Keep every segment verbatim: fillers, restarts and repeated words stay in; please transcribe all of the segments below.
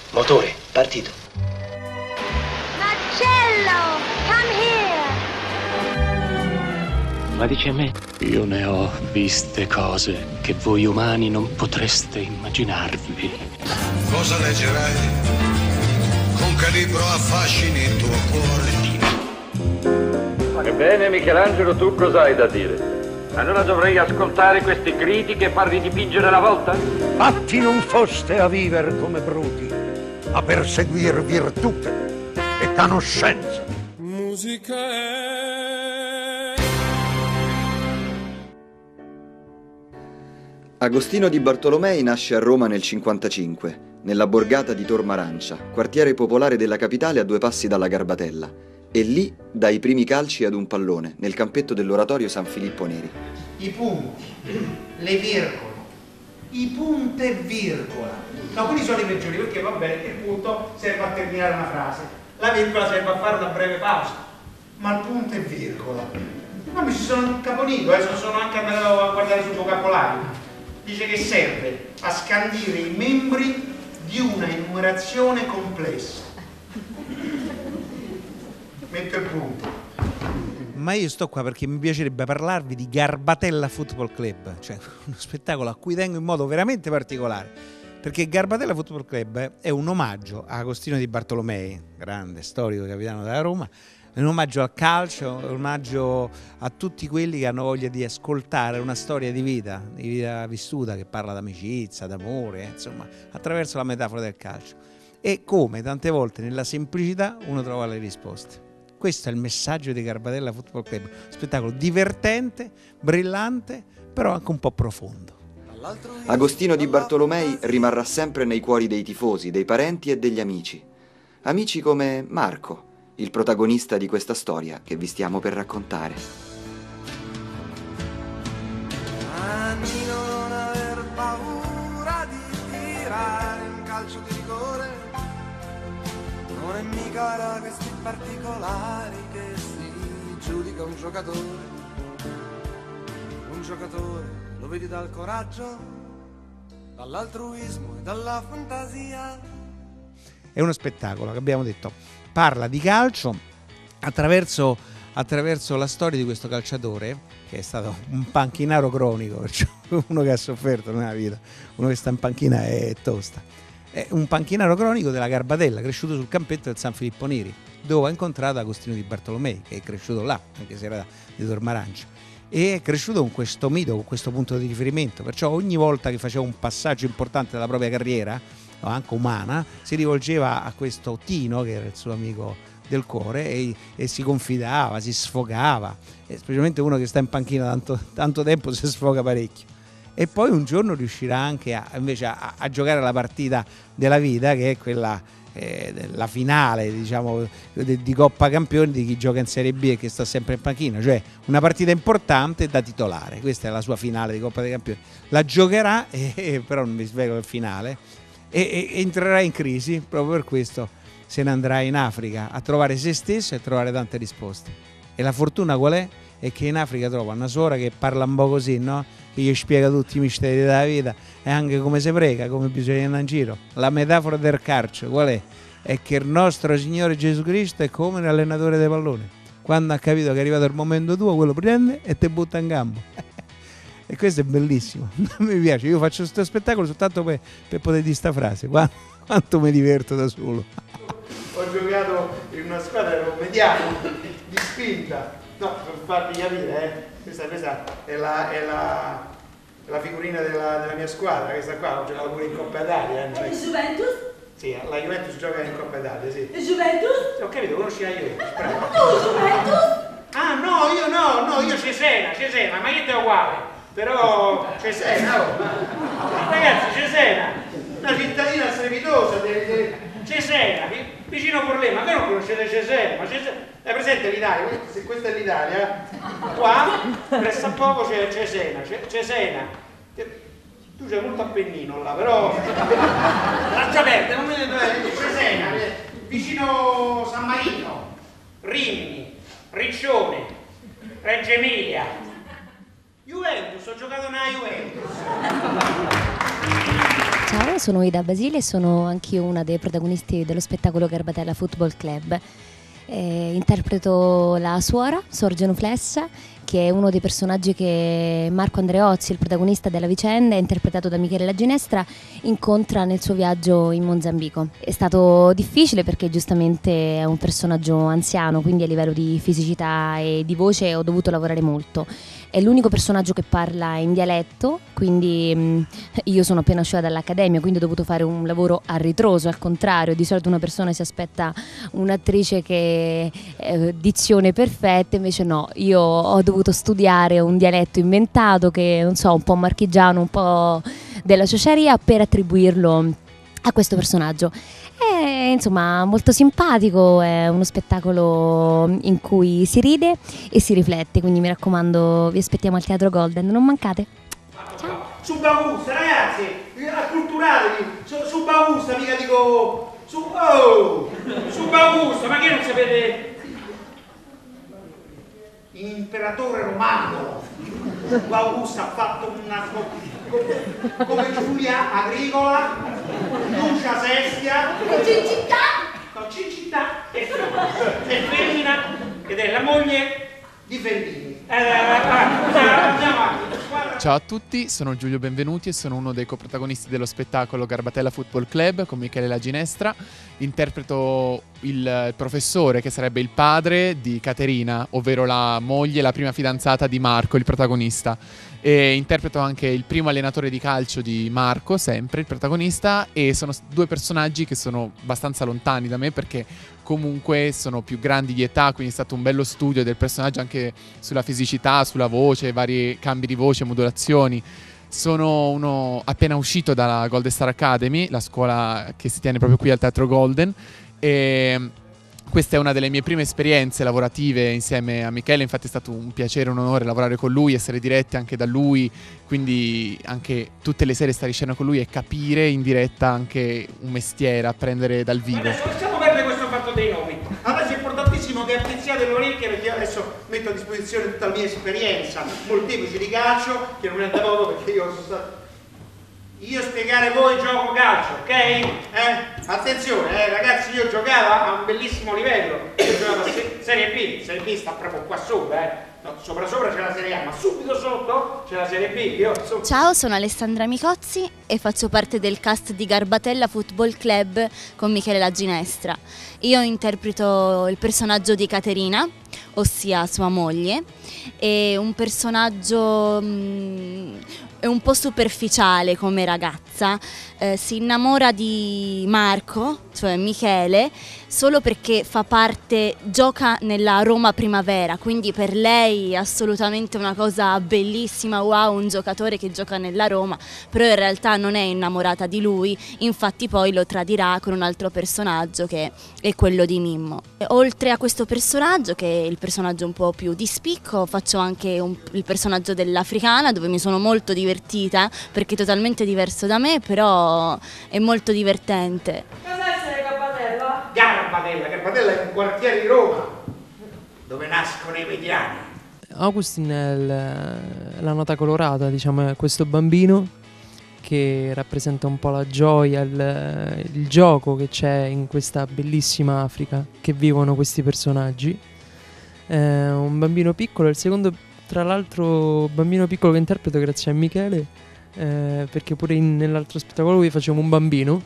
Motore, partito. Marcello, come here. Ma dici a me? Io ne ho viste cose che voi umani non potreste immaginarvi. Cosa leggerai? Con che libro affascini il tuo cuore? Ebbene, Michelangelo, tu cosa hai da dire? Allora dovrei ascoltare questi gridi che parli di dipingere la volta? Fatti non foste a viver come bruti, a perseguir virtute e conoscenza. Musica è... Agostino di Bartolomei nasce a Roma nel cinquantacinque, nella borgata di Tor Marancia, quartiere popolare della capitale a due passi dalla Garbatella. E lì dà i primi calci ad un pallone, nel campetto dell'oratorio San Filippo Neri. I punti, le virgole, i punti e virgola. No, quelli sono i peggiori, perché vabbè, il punto serve a terminare una frase, la virgola serve a fare una breve pausa, ma il punto e virgola. Ma mi ci sono caponito, eh, sono anche andato a guardare sul vocabolario. Dice che serve a scandire i membri di una enumerazione complessa. Metto il punto. Ma io sto qua perché mi piacerebbe parlarvi di Garbatella Football Club, cioè uno spettacolo a cui tengo in modo veramente particolare, perché Garbatella Football Club è un omaggio a Agostino di Bartolomei, grande storico capitano della Roma, è un omaggio al calcio, è un omaggio a tutti quelli che hanno voglia di ascoltare una storia di vita, di vita vissuta, che parla d'amicizia, d'amore, insomma, attraverso la metafora del calcio. E come tante volte nella semplicità uno trova le risposte. Questo è il messaggio di Garbatella Football Club, spettacolo divertente, brillante, però anche un po' profondo. Agostino di Bartolomei rimarrà sempre nei cuori dei tifosi, dei parenti e degli amici. Amici come Marco, il protagonista di questa storia che vi stiamo per raccontare. Anni non aver paura di tirare un calcio di rigore, non è mica da questi particolari che si giudica un giocatore. Un giocatore lo vedi dal coraggio, dall'altruismo e dalla fantasia. È uno spettacolo che abbiamo detto parla di calcio attraverso, attraverso la storia di questo calciatore che è stato un panchinaro cronico, cioè uno che ha sofferto nella vita, uno che sta in panchina è tosta. È un panchinaro cronico della Garbatella, cresciuto sul campetto del San Filippo Neri, dove ha incontrato Agostino di Bartolomei, che è cresciuto là, anche se era di Tor Marancia, e è cresciuto con questo mito, con questo punto di riferimento. Perciò ogni volta che faceva un passaggio importante della propria carriera, anche umana, si rivolgeva a questo Tino, che era il suo amico del cuore, e, e si confidava, si sfogava, e specialmente uno che sta in panchina tanto, tanto tempo si sfoga parecchio. E poi un giorno riuscirà anche a, invece a, a giocare la partita della vita, che è quella, eh, la finale, diciamo, di, di Coppa Campioni di chi gioca in Serie B e che sta sempre in panchina, cioè una partita importante da titolare. Questa è la sua finale di Coppa dei Campioni. La giocherà, eh, però non mi svelo il finale, e, e entrerà in crisi. Proprio per questo se ne andrà in Africa a trovare se stesso e a trovare tante risposte. E la fortuna qual è? È che in Africa trova una suora che parla un po' così, no? Che gli spiega tutti i misteri della vita e anche come si prega, come bisogna andare in giro. La metafora del calcio qual è? È che il nostro Signore Gesù Cristo è come un allenatore dei palloni. Quando ha capito che è arrivato il momento tuo, quello prende e ti butta in campo. E questo è bellissimo, mi piace. Io faccio questo spettacolo soltanto per, per poter dire sta frase. Quanto, quanto mi diverto da solo. Ho giocato in una squadra, ero mediano, di spinta. No, per farvi capire, eh. Questa, questa è, la, è, la, è la figurina della, della mia squadra, questa qua, ho giocato pure in Coppa Italia. Eh. E Juventus? Sì, la Juventus gioca in Coppa Italia, sì. E Juventus? Ho capito, conosci la Juventus, bravo. Tu Juventus? Ah no, io no, no, io Cesena, Cesena, ma io è uguale. Però Cesena, oh. Ragazzi, Cesena, una cittadina strepitosa, de, de, Cesena, vicino a Porlema, ma che non conoscete Cesena? Ma Cesena, è presente l'Italia? Se questa è l'Italia, qua, presso a poco c'è Cesena, Cesena. Tu c'hai molto Appennino là, però lascia perdere, non vedete dove Cesena, vicino San Marino, Rimini, Riccione, Reggio Emilia, Juventus, ho giocato nella Juventus. Ciao, sono Ida Basile e sono anch'io una dei protagonisti dello spettacolo Garbatella Football Club. Eh, interpreto la suora, Suor Genuflessa, che è uno dei personaggi che Marco Andreozzi, il protagonista della vicenda, interpretato da Michele La Ginestra, incontra nel suo viaggio in Mozambico. È stato difficile perché giustamente è un personaggio anziano, quindi a livello di fisicità e di voce ho dovuto lavorare molto. È l'unico personaggio che parla in dialetto, quindi mh, io sono appena uscita dall'accademia, quindi ho dovuto fare un lavoro a ritroso, al contrario. Di solito una persona si aspetta un'attrice che eh, dizione perfetta, invece no, io ho dovuto studiare un dialetto inventato che, non so, un po' marchigiano, un po' della ciociaria, per attribuirlo a questo personaggio. È insomma molto simpatico, è uno spettacolo in cui si ride e si riflette, quindi mi raccomando, vi aspettiamo al Teatro Golden, non mancate. Ciao. Su Baugusta, ragazzi, acculturatevi, su, su Baugusta, mica dico, su, oh, su Baugusta, ma che non sapete? Imperatore romano, Baugusta ha fatto una, come Giulia Agricola, Lucia Sestia, Cincittà, no, Cincittà è femmina ed è la moglie di Fellini. Eh, andiamo avanti. Ciao a tutti, sono Giulio Benvenuti e sono uno dei coprotagonisti dello spettacolo Garbatella Football Club con Michele La Ginestra. Interpreto il professore, che sarebbe il padre di Caterina, ovvero la moglie, la prima fidanzata di Marco, il protagonista. E interpreto anche il primo allenatore di calcio di Marco, sempre il protagonista, e sono due personaggi che sono abbastanza lontani da me perché comunque sono più grandi di età, quindi è stato un bello studio del personaggio anche sulla fisicità, sulla voce, vari cambi di voce, modulazioni. Sono uno appena uscito dalla Golden Star Academy, la scuola che si tiene proprio qui al Teatro Golden, e questa è una delle mie prime esperienze lavorative insieme a Michele. Infatti è stato un piacere, un onore lavorare con lui, essere diretti anche da lui, quindi anche tutte le sere stare in scena con lui e capire in diretta anche un mestiere, apprendere dal vivo. Adesso lasciamo perdere questo fatto dei nomi. Adesso è importantissimo che apprezziate le orecchie, perché io adesso metto a disposizione tutta la mia esperienza molteplice di calcio, che non è da poco perché io sono stato... Io spiegare voi gioco calcio, ok? Eh? Attenzione, eh, ragazzi, io giocavo a un bellissimo livello. Io giocavo a se Serie B, Serie B sta proprio qua sopra, eh. No, sopra sopra c'è la Serie A, ma subito sotto c'è la Serie B. Io, so... Ciao, sono Alessandra Micozzi e faccio parte del cast di Garbatella Football Club con Michele La Ginestra. Io interpreto il personaggio di Caterina, ossia sua moglie, e un personaggio mh, è un po' superficiale come ragazza, eh, si innamora di Marco, cioè Michele, solo perché fa parte, gioca nella Roma Primavera, quindi per lei è assolutamente una cosa bellissima, wow, un giocatore che gioca nella Roma, però in realtà non è innamorata di lui, infatti poi lo tradirà con un altro personaggio che è quello di Mimmo. E oltre a questo personaggio, che è il personaggio un po' più di spicco, faccio anche un, il personaggio dell'africana, dove mi sono molto divertita, perché è totalmente diverso da me, però è molto divertente. Cosa essere Garbatella? Garbatella, Garbatella è un quartiere di Roma, dove nascono i mediani. Augustin è il, la nota colorata, diciamo, è questo bambino che rappresenta un po' la gioia, il, il gioco che c'è in questa bellissima Africa che vivono questi personaggi. È un bambino piccolo, il secondo tra l'altro bambino piccolo che interpreto grazie a Michele, eh, perché pure in, nell'altro spettacolo lui facciamo un bambino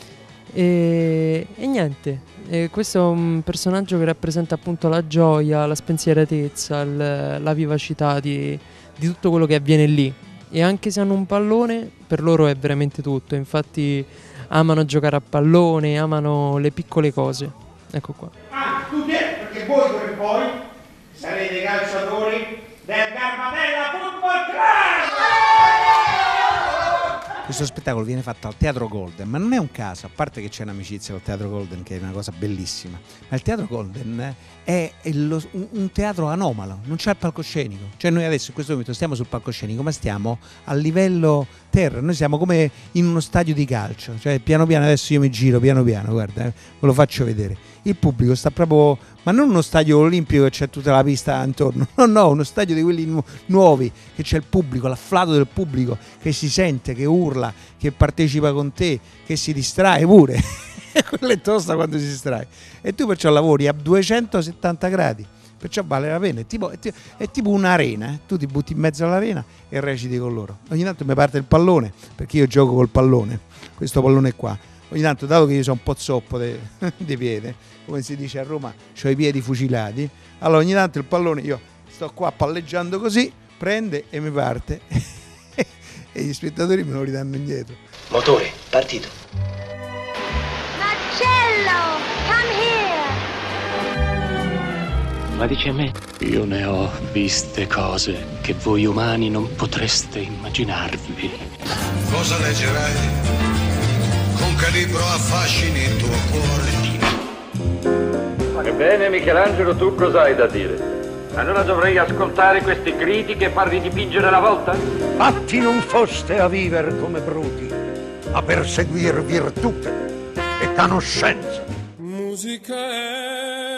e, e niente, e questo è un personaggio che rappresenta appunto la gioia, la spensieratezza, il, la vivacità di, di tutto quello che avviene lì. E anche se hanno un pallone, per loro è veramente tutto. Infatti amano giocare a pallone, amano le piccole cose. Ecco qua. Ah, tutti, perché voi come poi sarete calciatori del Garbatella Football Club! Questo spettacolo viene fatto al Teatro Golden, ma non è un caso, a parte che c'è un'amicizia col Teatro Golden che è una cosa bellissima, ma il Teatro Golden è lo, un, un teatro anomalo, non c'è il palcoscenico, cioè noi adesso in questo momento stiamo sul palcoscenico ma stiamo a livello terra, noi siamo come in uno stadio di calcio, cioè piano piano, adesso io mi giro piano piano, guarda, eh, ve lo faccio vedere, il pubblico sta proprio, ma non uno stadio olimpico che c'è tutta la pista intorno, no no, uno stadio di quelli nu- nuovi, che c'è il pubblico, l'afflato del pubblico che si sente, che urla, che partecipa con te, che si distrae pure, quello è tosta quando si distrae, e tu perciò lavori a duecentosettanta gradi. Perciò vale la pena, è tipo, è tipo, è tipo un'arena, eh? Tu ti butti in mezzo all'arena e reciti con loro. Ogni tanto mi parte il pallone, perché io gioco col pallone, questo pallone qua. Ogni tanto, dato che io sono un po' zoppo di piede, come si dice a Roma, ho i piedi fucilati, allora ogni tanto il pallone, io sto qua palleggiando così, prende e mi parte e gli spettatori me lo ridanno indietro. Motore, partito. Marcello, come here. Ma dice a me? Io ne ho viste cose che voi umani non potreste immaginarvi. Cosa leggerai? Con che libro affascini il tuo cuore? Ebbene, Michelangelo, tu cosa hai da dire? Allora dovrei ascoltare queste critiche e farli dipingere la volta? Fatti non foste a viver come bruti, a perseguir virtute e conoscenza. Musica è